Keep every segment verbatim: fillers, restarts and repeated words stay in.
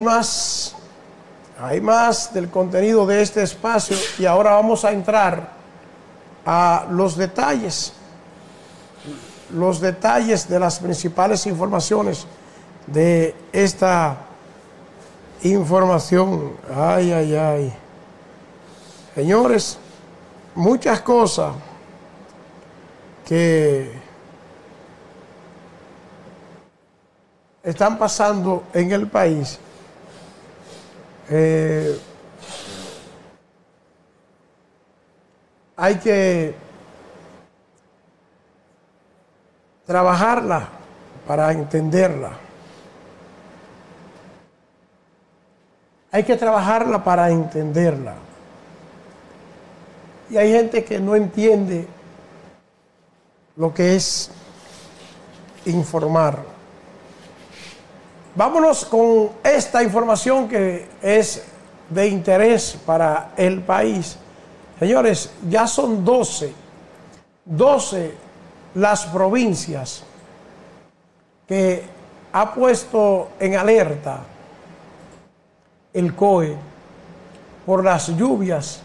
más, hay más del contenido de este espacio y ahora vamos a entrar a los detalles, los detalles de las principales informaciones de esta información. Ay, ay, ay. Señores, muchas cosas que están pasando en el país. Eh, hay que trabajarla para entenderla. Hay que trabajarla para entenderla. Y hay gente que no entiende lo que es informar. Vámonos con esta información que es de interés para el país. Señores, ya son doce, doce las provincias que ha puesto en alerta el C O E por las lluvias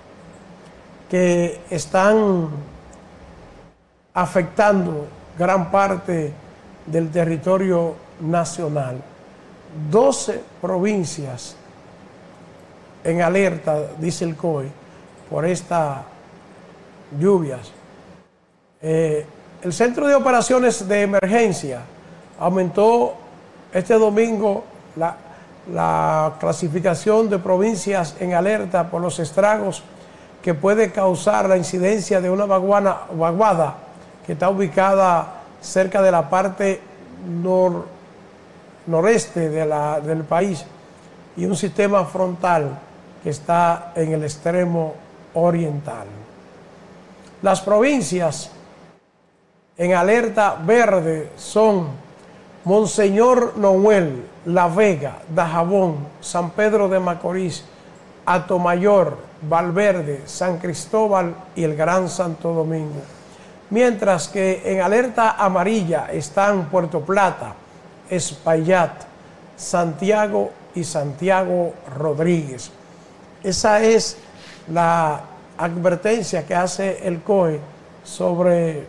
que están afectando gran parte del territorio nacional. doce provincias en alerta, dice el C O E, por estas lluvias. Eh, el Centro de Operaciones de Emergencia aumentó este domingo la, la clasificación de provincias en alerta por los estragos que puede causar la incidencia de una vaguana, vaguada que está ubicada cerca de la parte nor, noreste de la, del país y un sistema frontal que está en el extremo oriental. Las provincias en alerta verde son Monseñor Noel, La Vega, Dajabón, San Pedro de Macorís, Atomayor, Valverde, San Cristóbal y el Gran Santo Domingo. Mientras que en alerta amarilla están Puerto Plata, Espaillat, Santiago y Santiago Rodríguez. Esa es la advertencia que hace el C O E sobre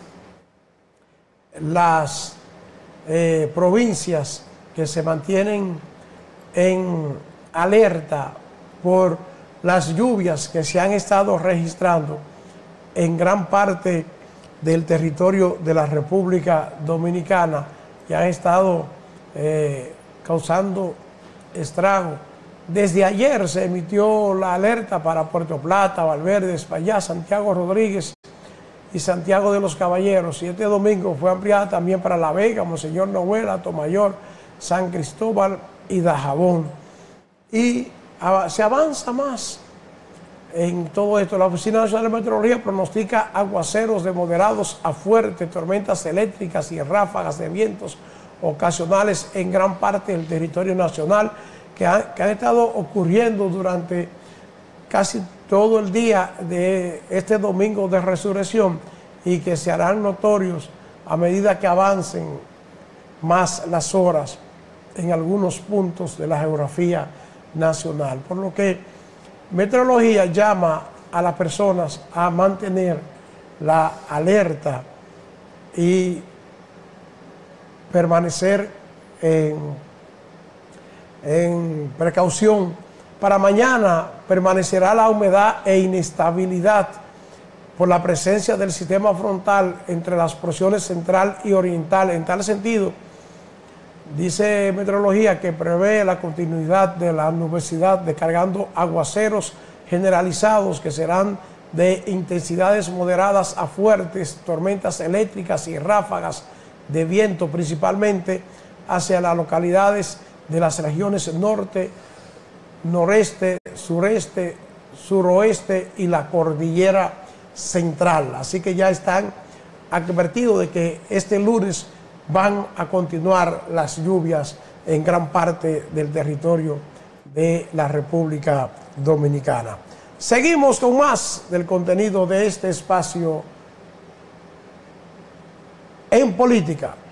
las eh, provincias que se mantienen en alerta por las lluvias que se han estado registrando en gran parte del territorio de la República Dominicana y han estado eh, causando estragos. Desde ayer se emitió la alerta para Puerto Plata, Valverde, Espaillat, Santiago Rodríguez y Santiago de los Caballeros. Y este domingo fue ampliada también para La Vega, Monseñor Noel, Atomayor, San Cristóbal y Dajabón. Y se avanza más en todo esto. La Oficina Nacional de Meteorología pronostica aguaceros de moderados a fuertes, tormentas eléctricas y ráfagas de vientos ocasionales en gran parte del territorio nacional que, ha, que han estado ocurriendo durante casi todo el día de este domingo de resurrección y que se harán notorios a medida que avancen más las horas en algunos puntos de la geografía nacional. Por lo que Meteorología llama a las personas a mantener la alerta y permanecer en, en precaución. Para mañana permanecerá la humedad e inestabilidad por la presencia del sistema frontal entre las porciones central y oriental. En tal sentido, dice Meteorología que prevé la continuidad de la nubosidad descargando aguaceros generalizados que serán de intensidades moderadas a fuertes, tormentas eléctricas y ráfagas de viento, principalmente hacia las localidades de las regiones norte, noreste, sureste, suroeste y la cordillera central. Así que ya están advertidos de que este lunes van a continuar las lluvias en gran parte del territorio de la República Dominicana. Seguimos con más del contenido de este espacio en política.